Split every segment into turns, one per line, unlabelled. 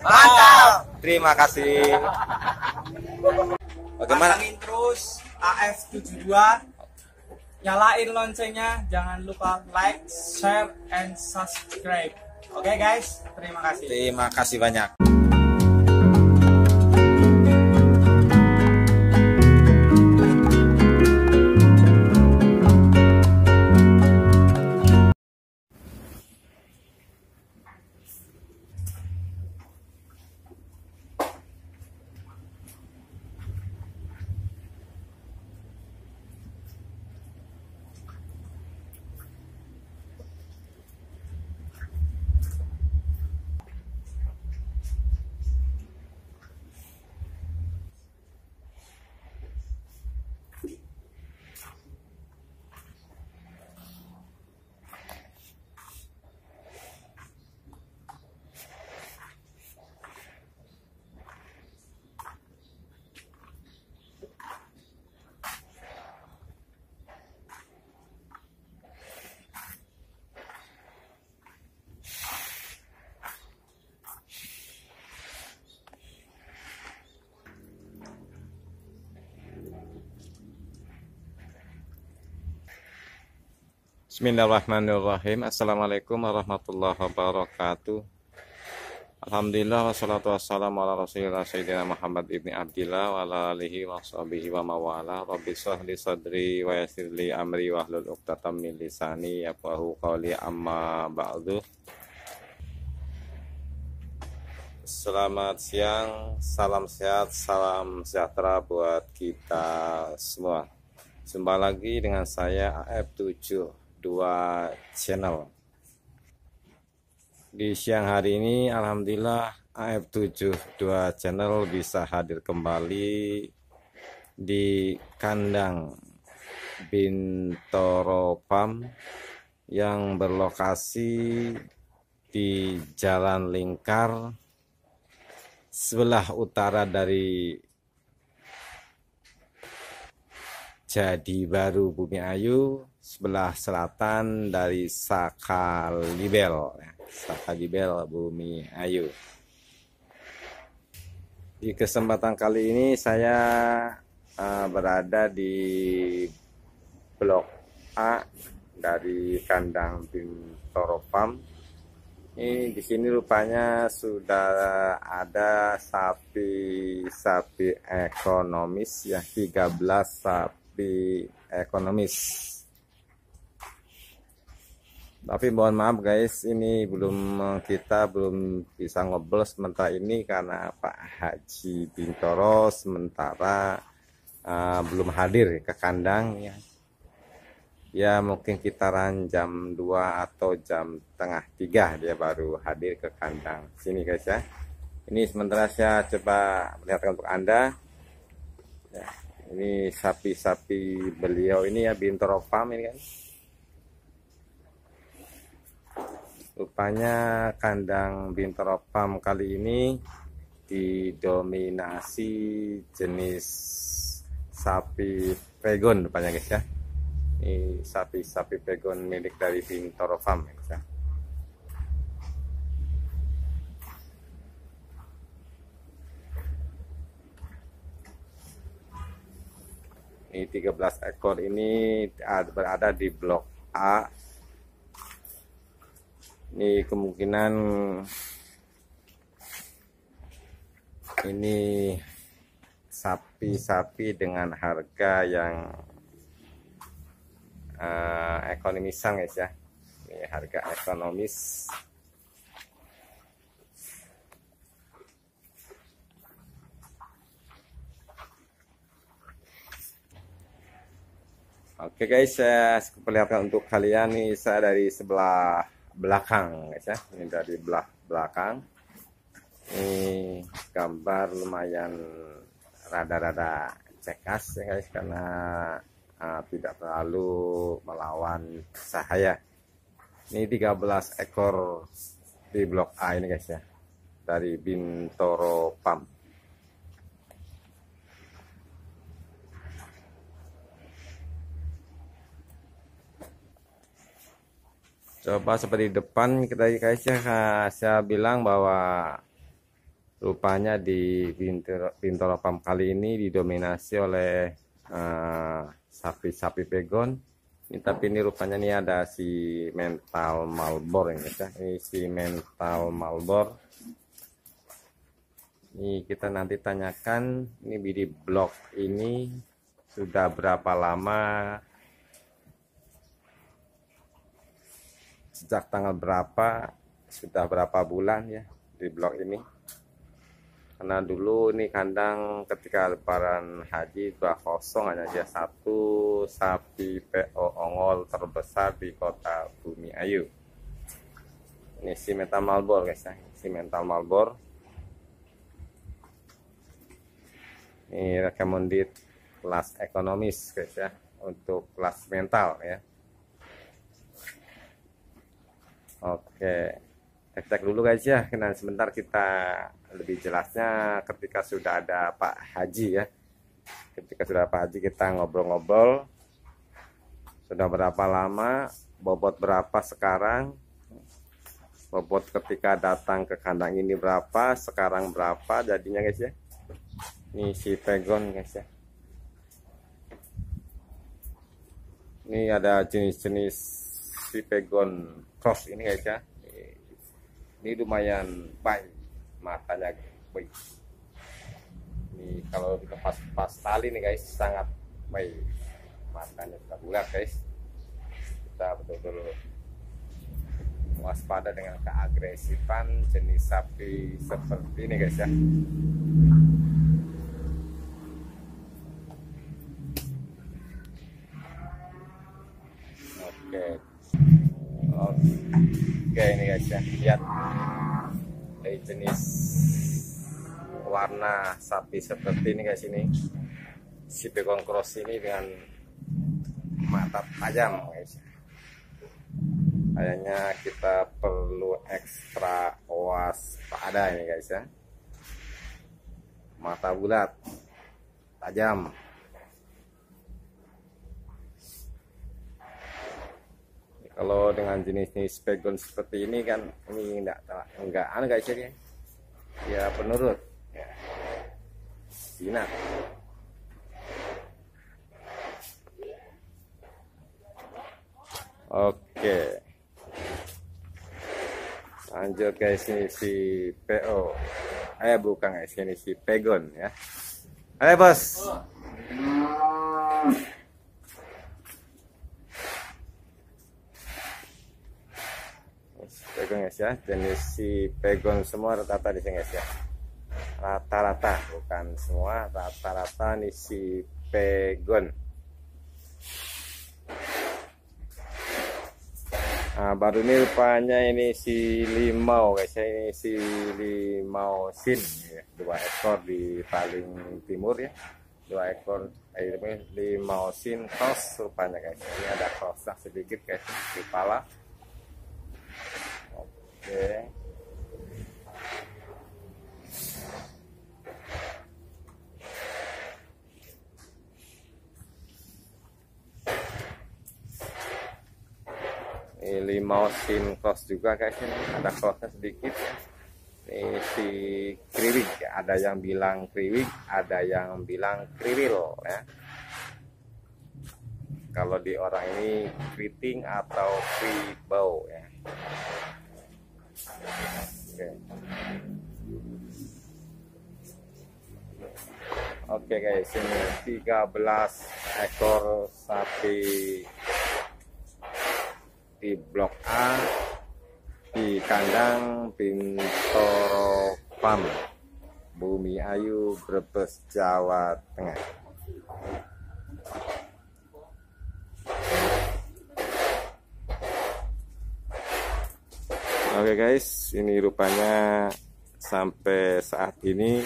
Mantap.
Terima kasih. Bagaimana?
Pantengin terus AF72. Nyalain loncengnya, jangan lupa like, share, and subscribe. Oke guys, terima kasih.
Terima kasih banyak. Bismillahirrahmanirrahim. Assalamualaikum warahmatullahi wabarakatuh. Alhamdulillah wassalatu wassalamu ala rasulillah sayyidina Muhammad ibni Abdillah wa ala alihi wa sahbihi wa mawala. Rabbi shrah li sadri wa yassir li amri wa hlul 'uqdatam min lisani yafqahu qawli, amma ba'du. Selamat siang, salam sehat, salam sejahtera buat kita semua. Jumpa lagi dengan saya AF72 channel. Di siang hari ini alhamdulillah AF72 channel bisa hadir kembali di kandang Bintoro Farm yang berlokasi di Jalan Lingkar sebelah utara dari Jadi Baru Bumi Ayu, sebelah selatan dari Sakalibel Bumi Ayu. Di kesempatan kali ini saya berada di Blok A dari kandang Bintoro Farm. Ini di sini rupanya sudah ada sapi-sapi ekonomis ya, 13 sapi ekonomis. Tapi mohon maaf guys, ini kita belum bisa ngobrol sementara ini karena Pak Haji Bintoro sementara belum hadir ke kandang ya. Ya mungkin kitaran jam 2 atau jam tengah 3 dia baru hadir ke kandang sini guys ya. Ini sementara saya coba melihatkan untuk Anda ya. Ini sapi-sapi beliau ini ya, Bintoro Farm ini kan. Rupanya kandang Bintoro Farm kali ini didominasi jenis sapi pegon rupanya guys ya. Ini sapi-sapi pegon milik dari Bintoro Farm ya guys ya. Ini 13 ekor ini berada di Blok A. Ini kemungkinan ini sapi-sapi dengan harga yang ekonomisan guys ya. Ini harga ekonomis. Oke guys, saya perlihatkan untuk kalian nih, saya dari sebelah belakang guys ya. Ini dari belakang. Ini gambar lumayan rada-rada cekas ya guys, karena tidak terlalu melawan cahaya. Ini 13 ekor di Blok A ini guys ya, dari Bintoro Farm. Coba seperti depan kita guys ya, saya bilang bahwa rupanya di Bintoro Farm kali ini didominasi oleh sapi-sapi pegon. Tapi ini rupanya nih ada si mental Malbor ini ya. Ini si mental Malbor. Ini kita nanti tanyakan ini di blok ini sudah berapa lama, sejak tanggal berapa, sudah berapa bulan ya di blok ini. Karena dulu ini kandang ketika lebaran haji 20 hanya dia satu sapi PO ongol terbesar di kota Bumi Ayu. Ini si mental Malbor guys ya, si mental Malbor. Ini recommended kelas ekonomis guys ya, untuk kelas mental ya. Oke, cek dulu guys ya. Nah, sebentar kita lebih jelasnya ketika sudah ada Pak Haji ya. Ketika sudah Pak Haji kita ngobrol-ngobrol. Sudah berapa lama, bobot berapa sekarang, bobot ketika datang ke kandang ini berapa, sekarang berapa jadinya guys ya. Ini si pegon guys ya. Ini ada jenis-jenis si pegon cross ini guys ya. Ini lumayan baik, matanya baik. Ini kalau dilepas tali nih guys, sangat baik, matanya sudah bulat guys. Kita betul-betul waspada dengan keagresifan jenis sapi seperti ini guys ya. Oke, ini guys ya, lihat dari jenis warna sapi seperti ini guys. Ini si pegon cross ini dengan mata tajam guys. Kayaknya kita perlu ekstra waspada ini guys ya. Mata bulat, tajam. Kalau dengan jenis-jenis pegon seperti ini kan, ini enggak aneh guys ya, ya penurut ya, jinak. Oke, lanjut guys, ini si PO, bukan guys, ini si pegon ya. Ayo bos. Pegon guys ya, jenis si pegon semua rata-rata di sini guys ya. Rata-rata, bukan semua, rata-rata nih si pegon. Nah, baru ini rupanya ini si limau guys ya, ini si limau sin ya. 2 ekor di paling timur ya. 2 ekor limau sin cross rupanya guys. Ini ada crossnya sedikit guys di kepala. Oke. Ini limau sin cross juga guys, ini ada crossnya sedikit ya. Ini si kriwik, ada yang bilang kriwik, ada yang bilang kriwil ya. Kalau di orang ini keriting atau kribau ya. Oke guys, ini 13 ekor sapi di blok A di kandang Bintoro Farm, Bumi Ayu, Brebes, Jawa Tengah. Oke guys, ini rupanya sampai saat ini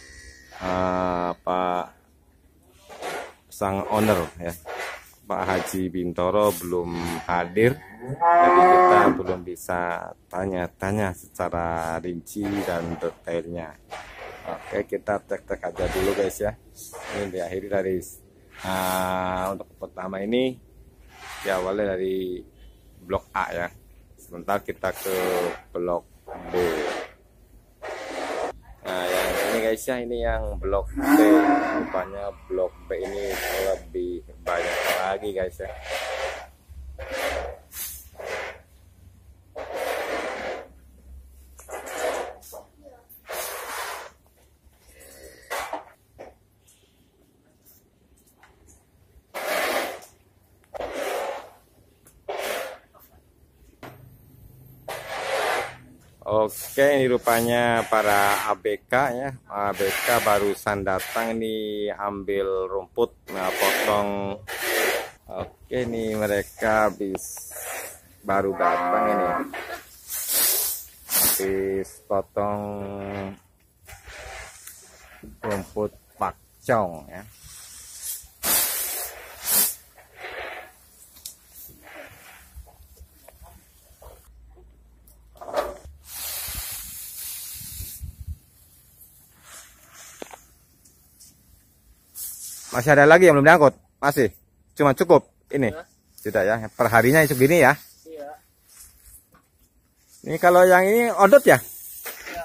Pak sang owner ya, Pak Haji Bintoro belum hadir, jadi kita belum bisa tanya-tanya secara rinci dan detailnya. Oke, kita tek-tek aja dulu guys ya. Ini diakhiri dari untuk pertama ini diawali dari blok A ya. Sebentar kita ke blok B. Nah guys ya, ini yang blok B. Rupanya blok B ini lebih banyak lagi guys ya. Oke, ini rupanya para ABK ya. ABK barusan datang ini ambil rumput, nah potong. Oke, ini mereka baru datang ini. Habis potong rumput pakcong ya. Masih ada lagi yang belum diangkut? Masih? Cuma cukup ini? Sudah ya, perharinya segini ya?
Iya.
Ini kalau yang ini odot ya?
Iya.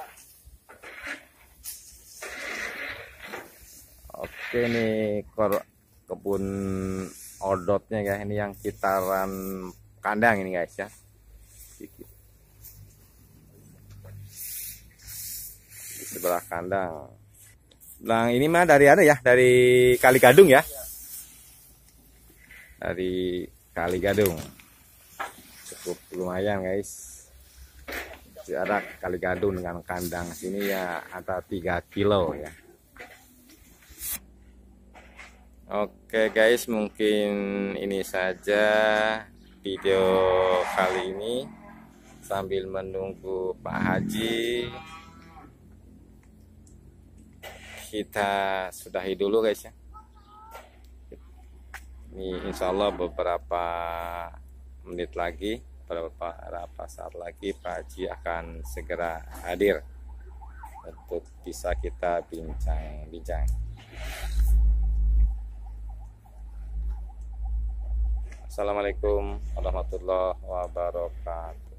Oke, ini kebun odotnya ya. Ini yang kitaran kandang ini guys ya. Di sebelah kandang. Nah, ini mah dari ada ya, dari Kali Gadung ya. Dari Kali Gadung. Cukup lumayan guys. Jarak Kali Gadung dengan kandang sini ya ada 3 kilo ya. Oke guys, mungkin ini saja video kali ini. Sambil menunggu Pak Haji, kita sudahi dulu guys ya. Ini insya Allah beberapa menit lagi, beberapa saat lagi Pak Haji akan segera hadir untuk bisa kita bincang-bincang. Assalamualaikum warahmatullahi wabarakatuh.